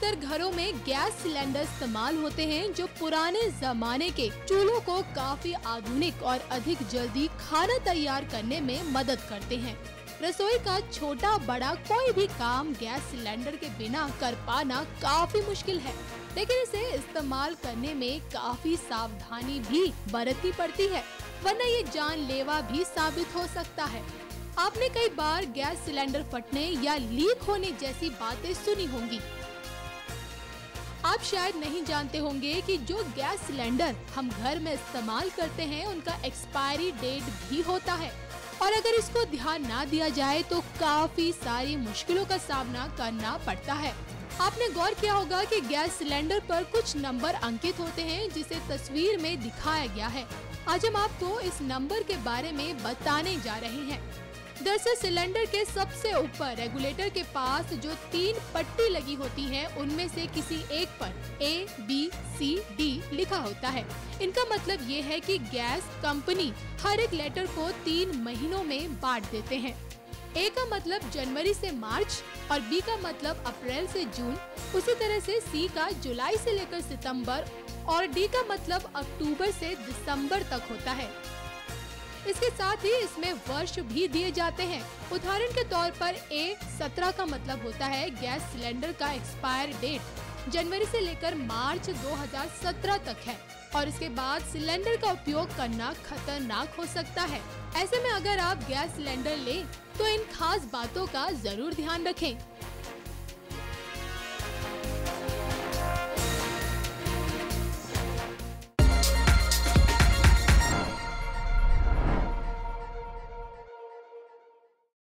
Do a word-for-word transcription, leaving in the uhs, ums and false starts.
अधिकतर घरों में गैस सिलेंडर इस्तेमाल होते हैं जो पुराने जमाने के चूल्हों को काफी आधुनिक और अधिक जल्दी खाना तैयार करने में मदद करते हैं। रसोई का छोटा बड़ा कोई भी काम गैस सिलेंडर के बिना कर पाना काफी मुश्किल है, लेकिन इसे इस्तेमाल करने में काफी सावधानी भी बरतनी पड़ती है, वरना ये जानलेवा भी साबित हो सकता है। आपने कई बार गैस सिलेंडर फटने या लीक होने जैसी बातें सुनी होंगी। आप शायद नहीं जानते होंगे कि जो गैस सिलेंडर हम घर में इस्तेमाल करते हैं उनका एक्सपायरी डेट भी होता है, और अगर इसको ध्यान ना दिया जाए तो काफी सारी मुश्किलों का सामना करना पड़ता है। आपने गौर किया होगा कि गैस सिलेंडर पर कुछ नंबर अंकित होते हैं जिसे तस्वीर में दिखाया गया है। आज हम आपको इस नंबर के बारे में बताने जा रहे हैं। दरअसल सिलेंडर के सबसे ऊपर रेगुलेटर के पास जो तीन पट्टी लगी होती है उनमें से किसी एक पर ए, बी, सी, डी लिखा होता है। इनका मतलब ये है कि गैस कंपनी हर एक लेटर को तीन महीनों में बांट देते हैं। ए का मतलब जनवरी से मार्च और बी का मतलब अप्रैल से जून, उसी तरह से सी का जुलाई से लेकर सितंबर और डी का मतलब अक्टूबर से दिसंबर तक होता है। इसके साथ ही इसमें वर्ष भी दिए जाते हैं। उदाहरण के तौर पर ए सत्रह का मतलब होता है गैस सिलेंडर का एक्सपायर डेट जनवरी से लेकर मार्च दो हज़ार सत्रह तक है और इसके बाद सिलेंडर का उपयोग करना खतरनाक हो सकता है। ऐसे में अगर आप गैस सिलेंडर लें तो इन खास बातों का जरूर ध्यान रखें।